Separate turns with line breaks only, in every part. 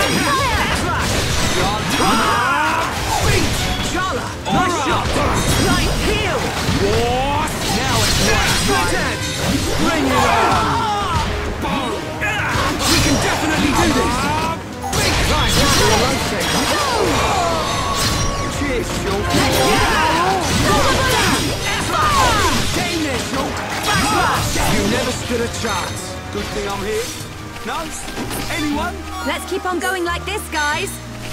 Nice shot! Light heal! What? Now it's right edge! Bring it on! We can definitely do this! Right, that's a life shaker! Cheers, Shulk! Game there, Shulk! Backslash! You never stood a chance! Good thing I'm here. No? Anyone?
Let's keep on going like this, guys!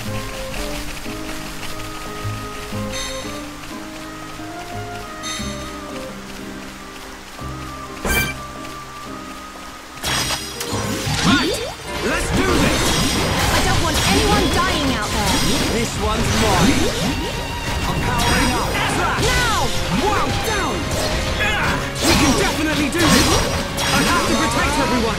Let's do this!
I don't want anyone dying out there!
This one's mine! I'm powering up!
Now!
Wow, down! We can definitely do this! I have to protect everyone!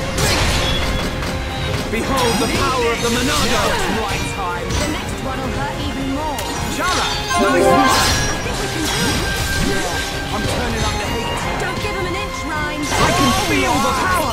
Behold the power of the Monado! Right time!
The next one will hurt even more!
Chala! Nice one!
I think we can do it!
Yeah, I'm turning up the heat!
Don't give him an inch, Rhyme!
I can feel the power!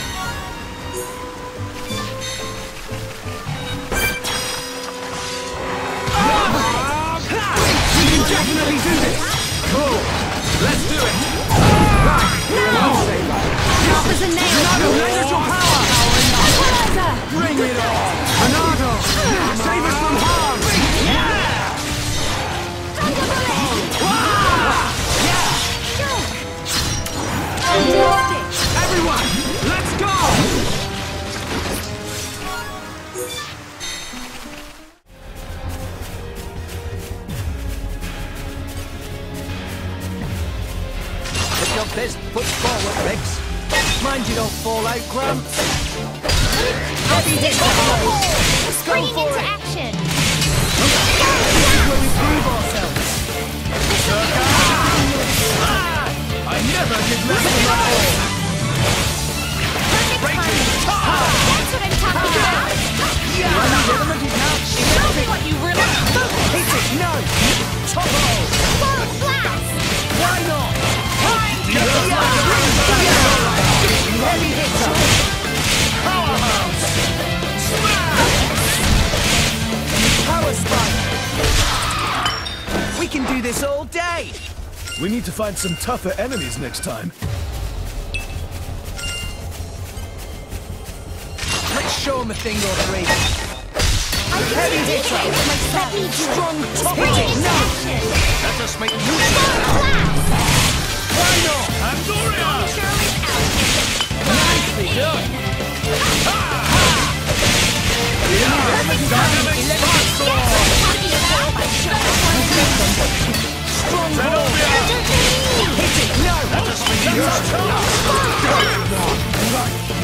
Definitely do this! Cool! Let's do it! Right!
That was a nail!
Monado, lend us your power! Bring it on! Monado! Save us from harm! Yeah! Everyone! Let's go!
Your best foot forward, Rex. Mind you don't fall out, Graham.
Heavy hit! Springing into action!
This is where we prove ourselves. I never did less than that all.
Perfect timing! That's what I'm talking about! Show me what you really want!
Hit it, no! Topo!
Full blast!
Why not?
Heavy hitter!
Powerhouse! Smash! Power spike! We can do this all day!
We need to find some tougher enemies next time.
Let's show them a thing or three.
Heavy hitter!
Strong top
Springing into action!
Let us make use of
Full
it!
blast!
Why not? Andoria! Nicely done! Dynamic spark sword! Strong ball! Hit it! No! Let us make use of it!